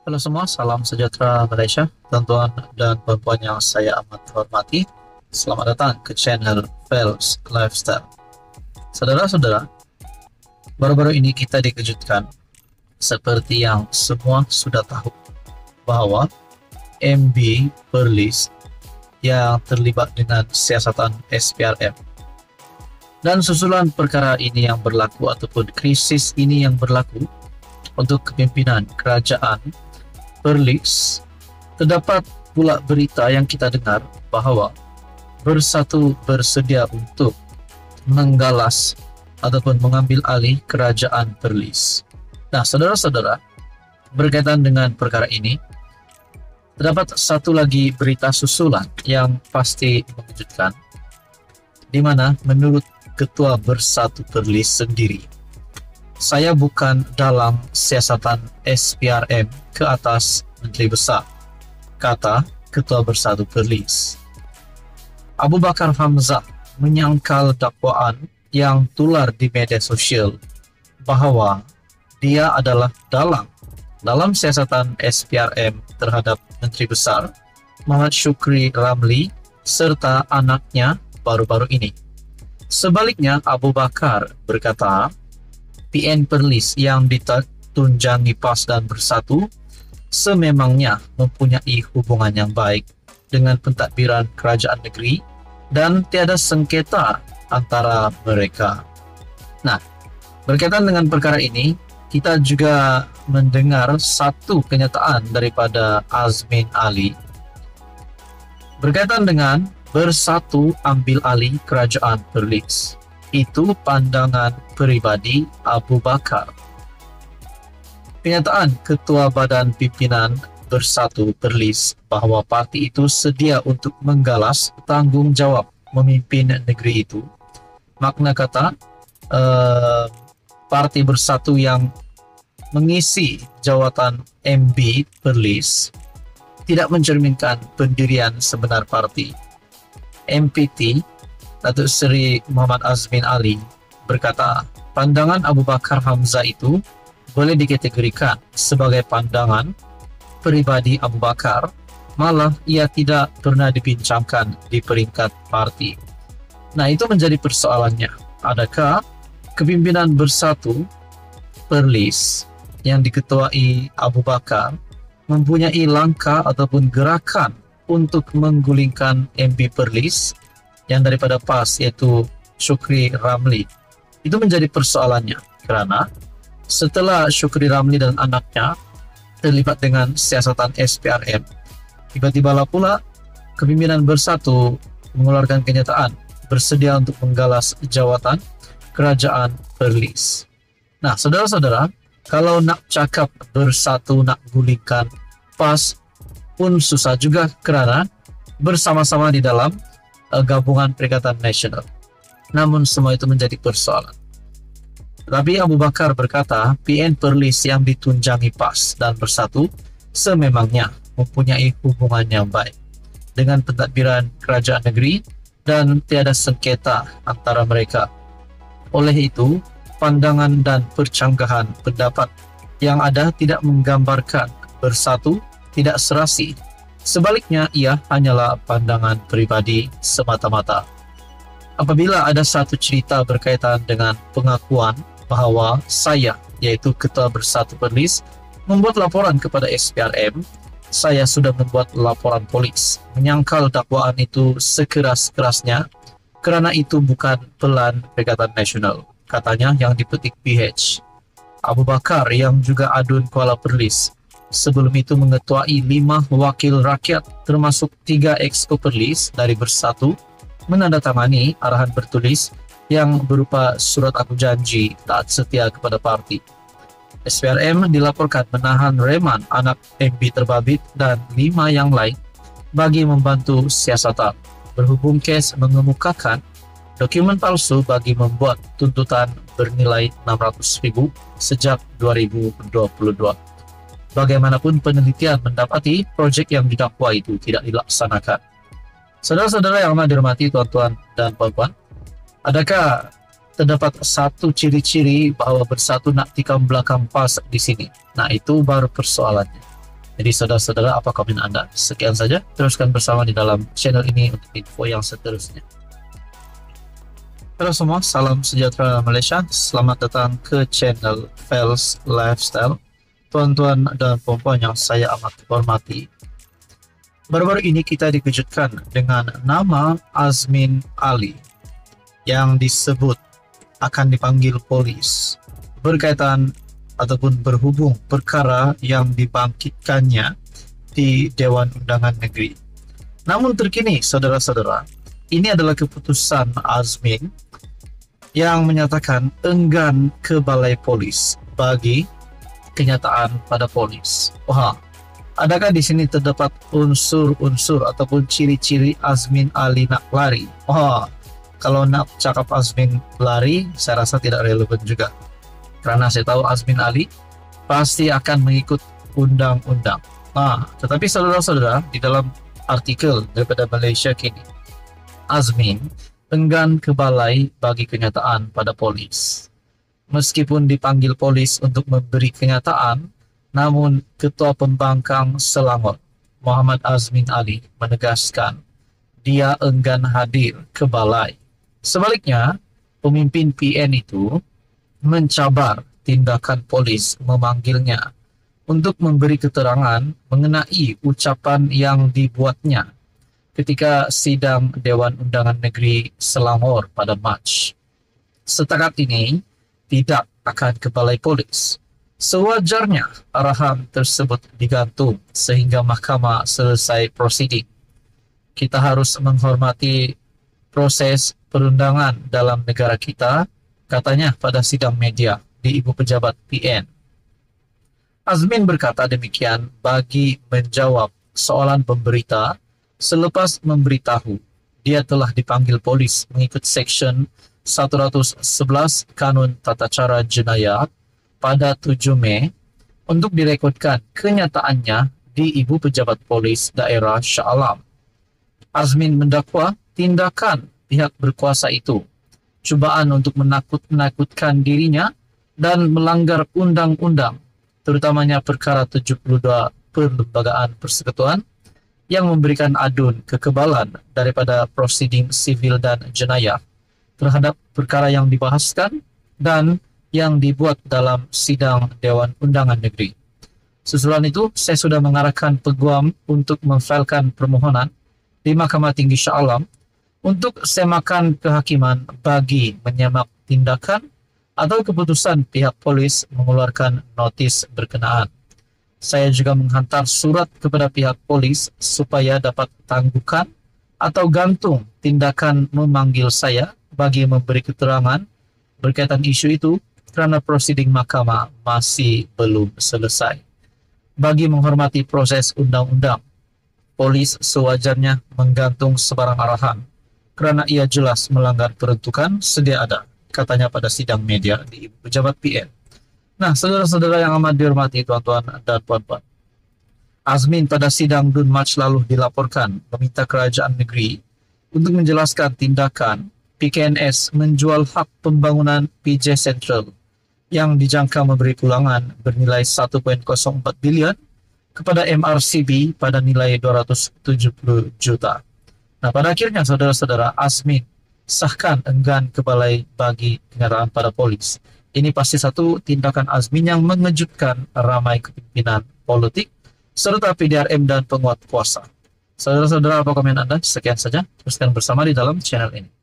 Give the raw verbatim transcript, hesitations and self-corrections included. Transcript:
Halo semua, salam sejahtera Malaysia, tuan-tuan dan puan-puan yang saya amat hormati. Selamat datang ke channel Fels Lifestyle. Saudara-saudara, baru-baru ini kita dikejutkan seperti yang semua sudah tahu bahwa M B Perlis yang terlibat dengan siasatan S P R M. Dan susulan perkara ini yang berlaku ataupun krisis ini yang berlaku untuk kepimpinan kerajaan Perlis, terdapat pula berita yang kita dengar bahwa Bersatu bersedia untuk menggalas ataupun mengambil alih kerajaan Perlis. Nah, saudara-saudara, berkaitan dengan perkara ini, terdapat satu lagi berita susulan yang pasti mengejutkan, di mana menurut Ketua Bersatu Perlis sendiri, saya bukan dalam siasatan S P R M ke atas Menteri Besar, kata Ketua Bersatu Perlis. Abu Bakar Hamzah menyangkal dakwaan yang tular di media sosial bahwa dia adalah dalang dalam siasatan S P R M terhadap Menteri Besar Muhammad Syukri Ramli serta anaknya baru-baru ini. Sebaliknya, Abu Bakar berkata, P N Perlis yang ditunjangi P A S dan Bersatu sememangnya mempunyai hubungan yang baik dengan pentadbiran kerajaan negeri dan tiada sengketa antara mereka. Nah, berkaitan dengan perkara ini, kita juga mendengar satu kenyataan daripada Azmin Ali berkaitan dengan Bersatu ambil alih kerajaan Perlis. Itu pandangan peribadi Abu Bakar. Kenyataan Ketua Badan Pimpinan Bersatu Perlis bahawa parti itu sedia untuk menggalas tanggungjawab memimpin negeri itu. Makna kata, uh, parti Bersatu yang mengisi jawatan M B Perlis tidak mencerminkan pendirian sebenar parti. M P T Datuk Seri Muhammad Azmin Ali berkata, pandangan Abu Bakar Hamzah itu boleh dikategorikan sebagai pandangan peribadi Abu Bakar, malah ia tidak pernah dibincangkan di peringkat parti. Nah, itu menjadi persoalannya. Adakah kepimpinan Bersatu Perlis yang diketuai Abu Bakar mempunyai langkah ataupun gerakan untuk menggulingkan M B Perlis yang daripada P A S, yaitu Syukri Ramli? Itu menjadi persoalannya, kerana setelah Syukri Ramli dan anaknya terlibat dengan siasatan S P R M, tiba-tibalah pula kepimpinan Bersatu mengeluarkan kenyataan bersedia untuk menggalas jawatan kerajaan Perlis. Nah, saudara-saudara, kalau nak cakap Bersatu nak gulingkan P A S pun susah juga, kerana bersama-sama di dalam uh, gabungan Perikatan Nasional. Namun semua itu menjadi persoalan. Tapi Abu Bakar berkata, P N Perlis yang ditunjangi P A S dan Bersatu sememangnya mempunyai hubungan yang baik dengan pentadbiran kerajaan negeri dan tiada sengketa antara mereka. Oleh itu, pandangan dan percanggahan pendapat yang ada tidak menggambarkan Bersatu tidak serasi. Sebaliknya, ia hanyalah pandangan pribadi semata-mata. Apabila ada satu cerita berkaitan dengan pengakuan bahawa saya, yaitu Ketua Bersatu Perlis, membuat laporan kepada S P R M, saya sudah membuat laporan polis, menyangkal dakwaan itu sekeras-kerasnya, kerana itu bukan pelan Perikatan Nasional, katanya yang dipetik P H. Abu Bakar yang juga adun Kuala Perlis sebelum itu mengetuai lima wakil rakyat termasuk tiga exco Perlis dari Bersatu menandatangani arahan bertulis yang berupa surat aku janji taat setia kepada parti. S P R M dilaporkan menahan reman anak M B terbabit dan lima yang lain bagi membantu siasatan. Berhubung kes mengemukakan dokumen palsu bagi membuat tuntutan bernilai enam ratus ribu sejak dua ribu dua puluh dua. Bagaimanapun penelitian mendapati projek yang didakwa itu tidak dilaksanakan. Saudara-saudara yang amat dihormati, tuan-tuan dan puan-puan, adakah terdapat satu ciri-ciri bahawa Bersatu nak tikam belakang P A S di sini? Nah, itu baru persoalannya. Jadi saudara-saudara, apa komen Anda? Sekian saja, teruskan bersama di dalam channel ini untuk info yang seterusnya. Halo semua, salam sejahtera Malaysia. Selamat datang ke channel Fels Lifestyle. Tuan-tuan dan puan-puan yang saya amat hormati, baru-baru ini kita dikejutkan dengan nama Azmin Ali yang disebut akan dipanggil polis berkaitan ataupun berhubung perkara yang dibangkitkannya di Dewan Undangan Negeri. Namun terkini, saudara-saudara, ini adalah keputusan Azmin yang menyatakan enggan ke balai polis bagi kenyataan pada polis. Wah, adakah di sini terdapat unsur-unsur ataupun ciri-ciri Azmin Ali nak lari? Wah, kalau nak cakap Azmin lari, saya rasa tidak relevan juga. Karena saya tahu Azmin Ali pasti akan mengikut undang-undang. Nah, tetapi saudara-saudara, di dalam artikel daripada Malaysia Kini, Azmin enggan ke balai bagi kenyataan pada polis. Meskipun dipanggil polis untuk memberi kenyataan, namun Ketua Pembangkang Selangor, Muhammad Azmin Ali, menegaskan dia enggan hadir ke balai. Sebaliknya, pemimpin P N itu mencabar tindakan polis memanggilnya untuk memberi keterangan mengenai ucapan yang dibuatnya ketika sidang Dewan Undangan Negeri Selangor pada Mac. Setakat ini, tidak akan ke balai polis. Sewajarnya arahan tersebut digantung sehingga mahkamah selesai prosiding. Kita harus menghormati proses perundangan dalam negara kita, katanya pada sidang media di Ibu Pejabat P N. Azmin berkata demikian bagi menjawab soalan pemberita selepas memberitahu dia telah dipanggil polis mengikut Seksyen seratus sebelas Kanun Tata Cara Jenayah pada tujuh Mei untuk direkodkan kenyataannya di Ibu Pejabat Polis Daerah Shah Alam. Azmin mendakwa tindakan pihak berkuasa itu cubaan untuk menakut-nakutkan dirinya dan melanggar undang-undang, terutamanya perkara tujuh puluh dua Perlembagaan Persekutuan yang memberikan adun kekebalan daripada prosiding sivil dan jenayah terhadap perkara yang dibahaskan dan yang dibuat dalam sidang Dewan Undangan Negeri. Susulan itu, saya sudah mengarahkan peguam untuk memfailkan permohonan di Mahkamah Tinggi Shah Alam untuk semakan kehakiman bagi menyemak tindakan atau keputusan pihak polis mengeluarkan notis berkenaan. Saya juga menghantar surat kepada pihak polis supaya dapat tangguhkan atau gantung tindakan memanggil saya bagi memberi keterangan berkaitan isu itu kerana prosiding mahkamah masih belum selesai. Bagi menghormati proses undang-undang, polis sewajarnya menggantung sebarang arahan kerana ia jelas melanggar peruntukan sedia ada, katanya pada sidang media di Ibu Pejabat P N. Nah, saudara-saudara yang amat dihormati tuan-tuan dan puan-puan, Azmin pada sidang Dun Mac lalu dilaporkan meminta kerajaan negeri untuk menjelaskan tindakan P K N S menjual hak pembangunan P J Central yang dijangka memberi pulangan bernilai satu perpuluhan kosong empat bilion kepada M R C B pada nilai dua ratus tujuh puluh juta. Nah, pada akhirnya saudara-saudara, Azmin sahkan enggan ke balai bagi kenyataan pada polis. Ini pasti satu tindakan Azmin yang mengejutkan ramai kepimpinan politik serta P D R M dan penguat kuasa. Saudara-saudara, apa komen Anda? Sekian saja, teruskan bersama di dalam channel ini.